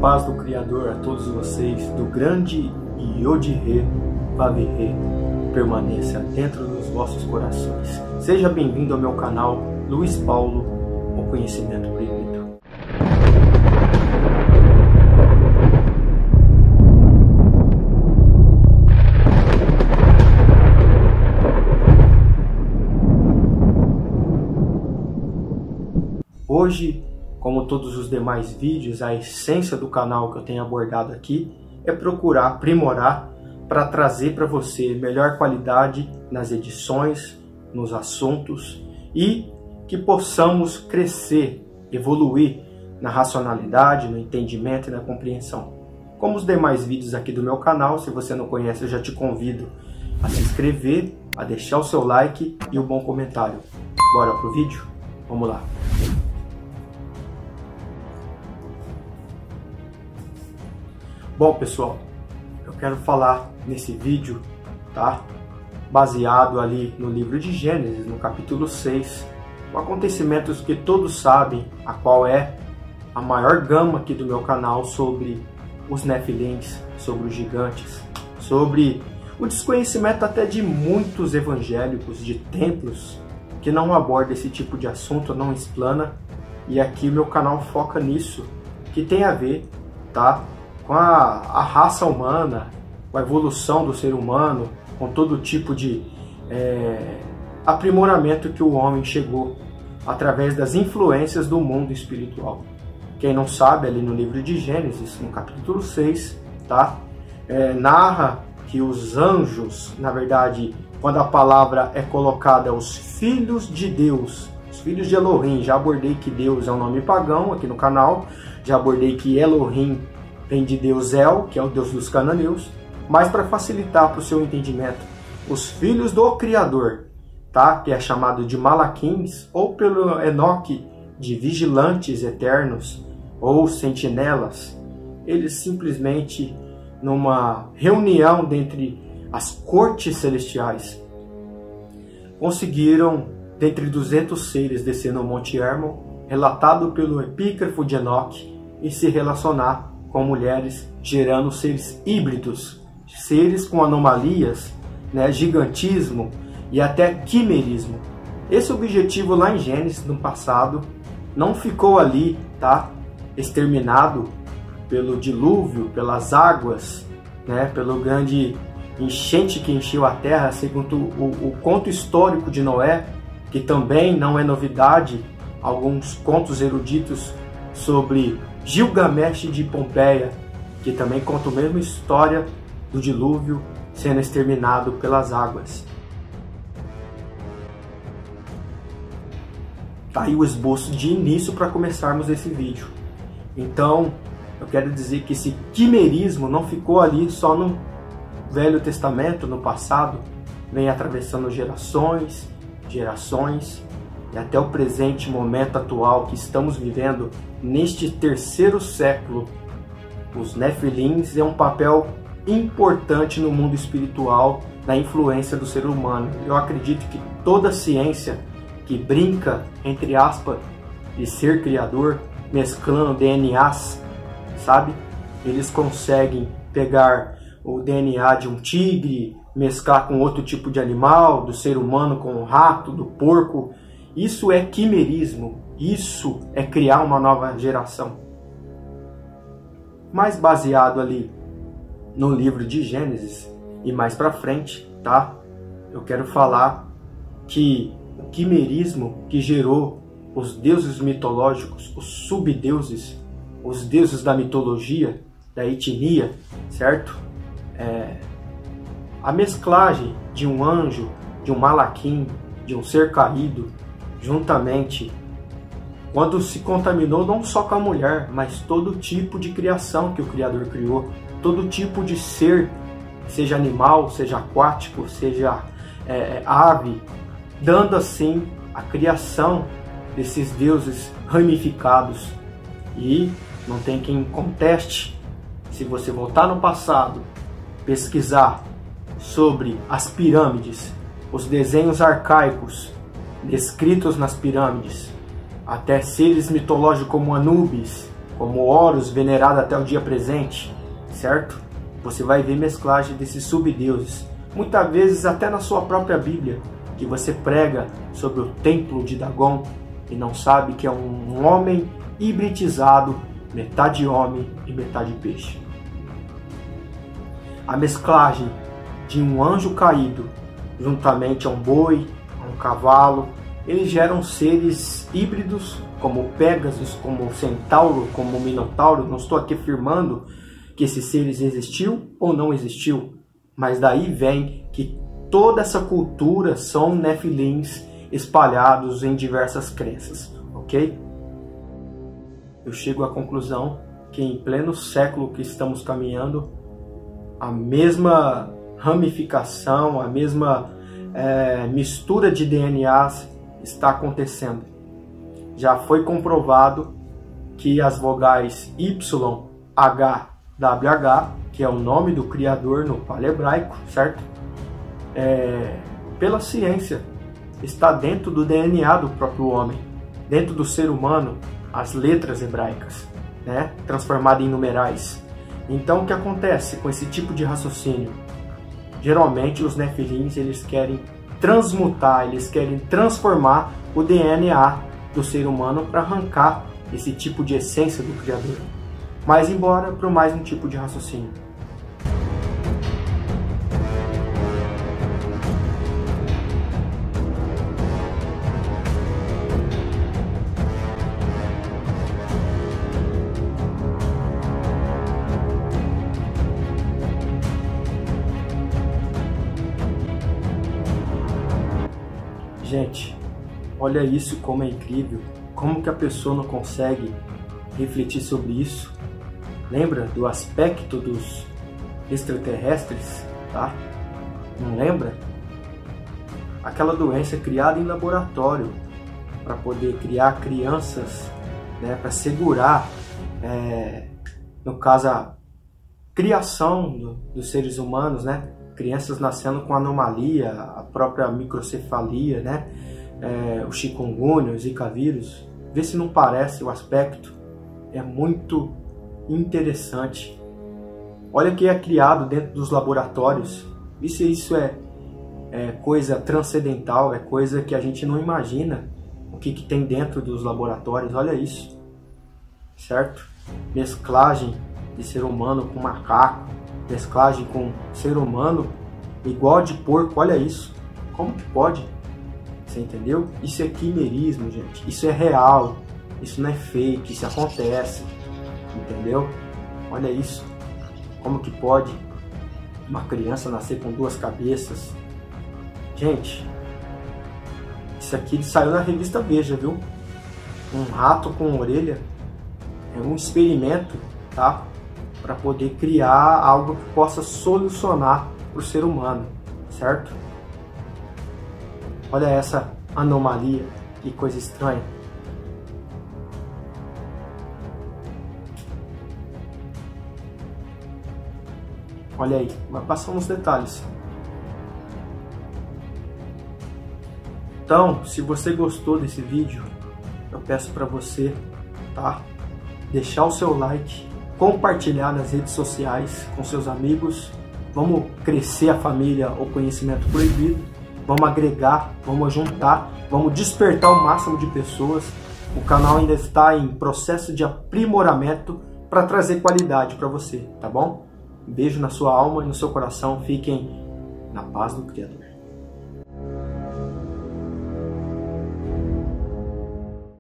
paz do Criador a todos vocês, do grande Yod-He, Vav-He, permaneça dentro dos vossos corações. Seja bem-vindo ao meu canal Luiz Paulo, o Conhecimento Proibido. Hoje, como todos os demais vídeos, a essência do canal que eu tenho abordado aqui é procurar aprimorar para trazer para você melhor qualidade nas edições, nos assuntos e que possamos crescer, evoluir na racionalidade, no entendimento e na compreensão. Como os demais vídeos aqui do meu canal, se você não conhece, eu já te convido a se inscrever, a deixar o seu like e o bom comentário. Bora pro vídeo? Vamos lá! Bom, pessoal, eu quero falar nesse vídeo, tá? Baseado ali no livro de Gênesis, no capítulo 6, com acontecimentos que todos sabem, a qual é a maior gama aqui do meu canal sobre os Nefilins, sobre os gigantes, sobre o desconhecimento até de muitos evangélicos, de templos, que não aborda esse tipo de assunto, não explana, e aqui o meu canal foca nisso, que tem a ver, tá? Com a raça humana, com a evolução do ser humano, com todo tipo de aprimoramento que o homem chegou através das influências do mundo espiritual. Quem não sabe, ali no livro de Gênesis, no capítulo 6, tá? Narra que os anjos, na verdade, quando a palavra é colocada os filhos de Deus, os filhos de Elohim, já abordei que Deus é um nome pagão aqui no canal, já abordei que Elohim vem de Deus El, que é o Deus dos cananeus, mas para facilitar para o seu entendimento, os filhos do Criador, tá? Que é chamado de Malaquins, ou pelo Enoque de vigilantes eternos, ou sentinelas, eles simplesmente, numa reunião dentre as cortes celestiais, conseguiram, dentre 200 seres, descer no Monte Hermon, relatado pelo epígrafo de Enoque, e se relacionar com mulheres, gerando seres híbridos, seres com anomalias, né, gigantismo e até quimerismo. Esse objetivo lá em Gênesis, no passado, não ficou ali, tá, exterminado pelo dilúvio, pelas águas, né, pelo grande enchente que encheu a terra, segundo o conto histórico de Noé, que também não é novidade, alguns contos eruditos sobre Gilgamesh de Pompeia, que também conta a mesma história do dilúvio sendo exterminado pelas águas. Tá aí o esboço de início para começarmos esse vídeo. Então, eu quero dizer que esse quimerismo não ficou ali só no Velho Testamento, no passado, vem atravessando gerações, e até o presente momento atual que estamos vivendo, neste terceiro século. Os Nefilins é um papel importante no mundo espiritual, na influência do ser humano. Eu acredito que toda ciência que brinca, entre aspas, de ser criador, mesclando DNAs, sabe? Eles conseguem pegar o DNA de um tigre, mesclar com outro tipo de animal, do ser humano com o rato, do porco. Isso é quimerismo, isso é criar uma nova geração. Mais baseado ali no livro de Gênesis e mais para frente, tá? Eu quero falar que o quimerismo que gerou os deuses mitológicos, os subdeuses, os deuses da mitologia, da etnia, certo? A mesclagem de um anjo, de um malaquim, de um ser caído, juntamente, quando se contaminou não só com a mulher, mas todo tipo de criação que o Criador criou, todo tipo de ser, seja animal, seja aquático, seja ave, dando assim a criação desses deuses ramificados. E não tem quem conteste, se você voltar no passado, pesquisar sobre as pirâmides, os desenhos arcaicos descritos nas pirâmides, até seres mitológicos como Anubis, como Horus, venerado até o dia presente, certo? Você vai ver mesclagem desses subdeuses, muitas vezes até na sua própria Bíblia, que você prega sobre o templo de Dagon e não sabe que é um homem hibridizado, metade homem e metade peixe. A mesclagem de um anjo caído juntamente a um boi, a um cavalo, eles geram seres híbridos como Pégasus, como Centauro, como Minotauro. Não estou aqui afirmando que esses seres existiu ou não existiu, mas daí vem que toda essa cultura são nefilins espalhados em diversas crenças, ok? Eu chego à conclusão que em pleno século que estamos caminhando, a mesma ramificação, a mesma mistura de DNAs está acontecendo. Já foi comprovado que as vogais Y, H, WH, que é o nome do Criador no paleohebraico, certo? Pela ciência, está dentro do DNA do próprio homem, dentro do ser humano, as letras hebraicas, né? Transformadas em numerais. Então, o que acontece com esse tipo de raciocínio? Geralmente, os nefilins, eles querem transmutar, eles querem transformar o DNA do ser humano para arrancar esse tipo de essência do Criador. Mas embora para mais um tipo de raciocínio. Gente, olha isso como é incrível, como que a pessoa não consegue refletir sobre isso. Lembra do aspecto dos extraterrestres, tá? Não lembra? Aquela doença criada em laboratório para poder criar crianças, né, para segurar, no caso, a criação dos seres humanos, né? Crianças nascendo com anomalia, a própria microcefalia, né? O chikungunya, o zika vírus. Vê se não parece o aspecto. É muito interessante. Olha o que é criado dentro dos laboratórios. E se isso é coisa transcendental, é coisa que a gente não imagina o que tem dentro dos laboratórios. Olha isso, certo? Mesclagem de ser humano com macaco, mesclagem com ser humano igual de porco. Olha isso, como que pode? Você entendeu? Isso é quimerismo, gente. Isso é real, isso não é fake, isso acontece, entendeu? Olha isso, como que pode uma criança nascer com duas cabeças? Gente, isso aqui saiu na revista Veja, viu? Um rato com orelha, é um experimento, tá? Para poder criar algo que possa solucionar para o ser humano, certo? Olha essa anomalia, que coisa estranha. Olha aí, vai passar uns detalhes. Então, se você gostou desse vídeo, eu peço para você, tá? Deixar o seu like, compartilhar nas redes sociais com seus amigos. Vamos crescer a família O Conhecimento Proibido. Vamos agregar, vamos juntar, vamos despertar o máximo de pessoas. O canal ainda está em processo de aprimoramento para trazer qualidade para você, tá bom? Um beijo na sua alma e no seu coração. Fiquem na paz do Criador.